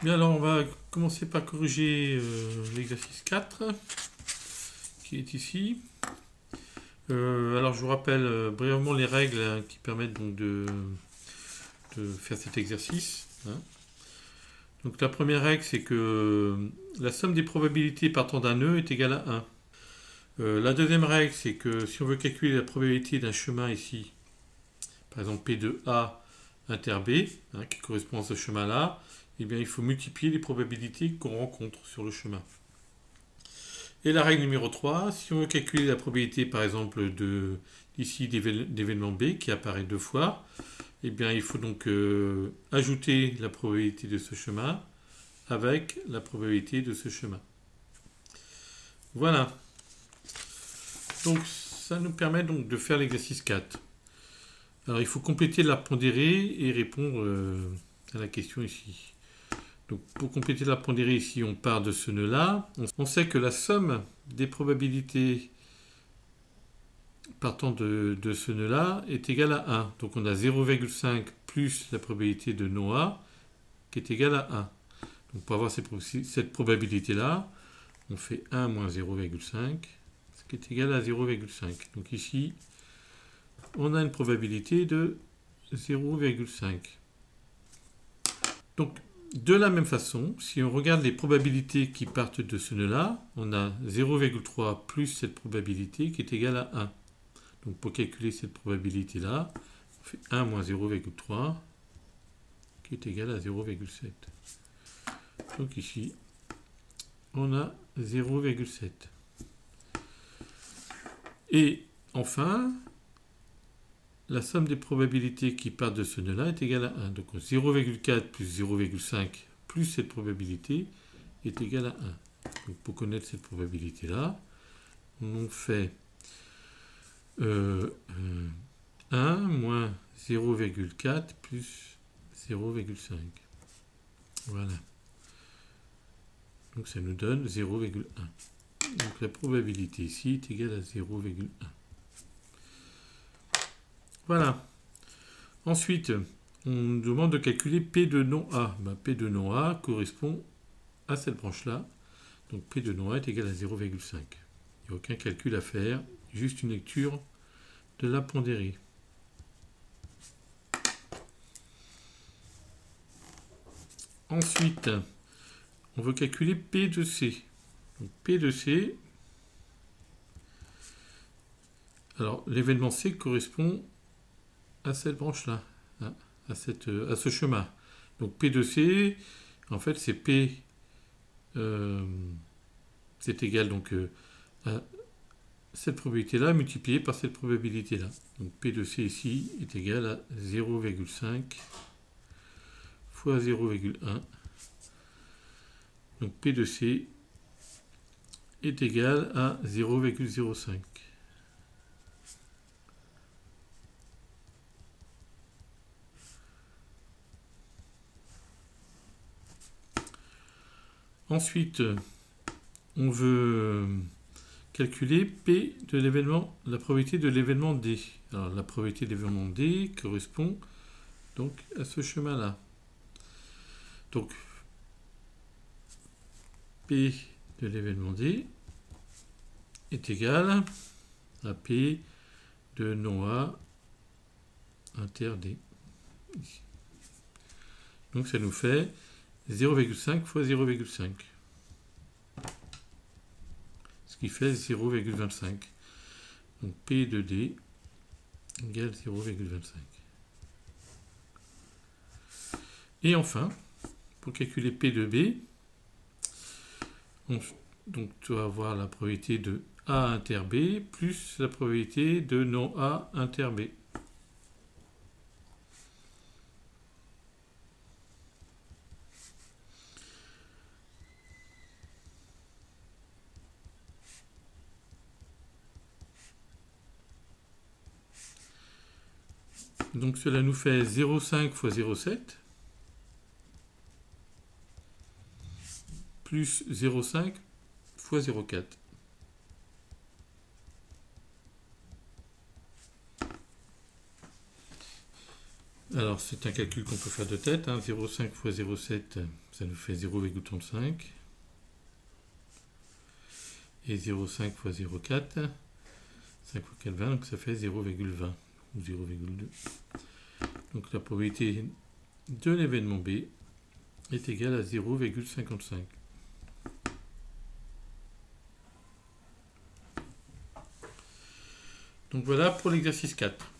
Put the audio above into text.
Bien, alors on va commencer par corriger l'exercice 4 qui est ici. Alors je vous rappelle brièvement les règles qui permettent donc de faire cet exercice. Donc la première règle, c'est que la somme des probabilités partant d'un nœud est égale à 1. La deuxième règle, c'est que si on veut calculer la probabilité d'un chemin ici, par exemple P de A inter B, qui correspond à ce chemin-là, eh bien il faut multiplier les probabilités qu'on rencontre sur le chemin. Et la règle numéro 3, si on veut calculer la probabilité par exemple ici d'événement B qui apparaît deux fois, eh bien il faut donc ajouter la probabilité de ce chemin avec la probabilité de ce chemin. Voilà. Donc ça nous permet donc de faire l'exercice 4. Alors il faut compléter l'arbre pondéré et répondre à la question ici. Donc pour compléter l'arbre pondéré ici, on part de ce nœud-là. On sait que la somme des probabilités partant de ce nœud-là est égale à 1. Donc on a 0,5 plus la probabilité de non A qui est égale à 1. Donc pour avoir cette probabilité-là, on fait 1 moins 0,5, ce qui est égal à 0,5. Donc ici, on a une probabilité de 0,5. Donc de la même façon, si on regarde les probabilités qui partent de ce nœud-là, on a 0,3 plus cette probabilité qui est égale à 1. Donc pour calculer cette probabilité-là, on fait 1 moins 0,3 qui est égal à 0,7. Donc ici, on a 0,7. Et enfin, la somme des probabilités qui partent de ce nœud-là est égale à 1. Donc 0,4 plus 0,5 plus cette probabilité est égale à 1. Donc pour connaître cette probabilité-là, on fait 1 moins 0,4 plus 0,5. Voilà. Donc ça nous donne 0,1. Donc la probabilité ici est égale à 0,1. Voilà. Ensuite, on nous demande de calculer P de non A. P de non A correspond à cette branche-là. Donc P de non A est égal à 0,5. Il n'y a aucun calcul à faire, juste une lecture de la pondérée. Ensuite, on veut calculer P de C. Donc P de C, alors l'événement C correspond à cette branche-là, à ce chemin. Donc P de C, en fait c'est P, c'est égal donc à cette probabilité-là multipliée par cette probabilité-là. Donc P de C ici est égal à 0,5 fois 0,1. Donc P de C est égal à 0,05. Ensuite, on veut calculer P de l'événement, la probabilité de l'événement D. Alors la probabilité de l'événement D correspond donc à ce chemin-là. Donc P de l'événement D est égal à P de non A inter D. Donc ça nous fait 0,5 fois 0,5. Ce qui fait 0,25. Donc P de D égale 0,25. Et enfin, pour calculer P de B, donc tu vas avoir la probabilité de A inter B plus la probabilité de non A inter B. Donc cela nous fait 0,5 fois 0,7 plus 0,5 fois 0,4. Alors c'est un calcul qu'on peut faire de tête. 0,5 fois 0,7, ça nous fait 0,35. Et 0,5 fois 0,4, 5 fois 4, 20, donc ça fait 0,20 ou 0,2. Donc la probabilité de l'événement B est égale à 0,55. Donc voilà pour l'exercice 4.